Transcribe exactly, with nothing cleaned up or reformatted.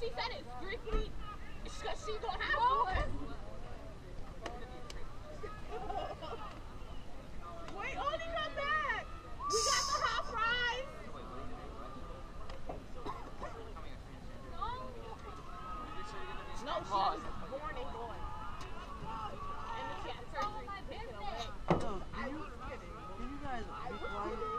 she said it's strictly because she don't have one. Wait, oh, you got that. We got the hot fries. No, she was born and gone. And the cat surgery. No, can you, can you guys be quiet?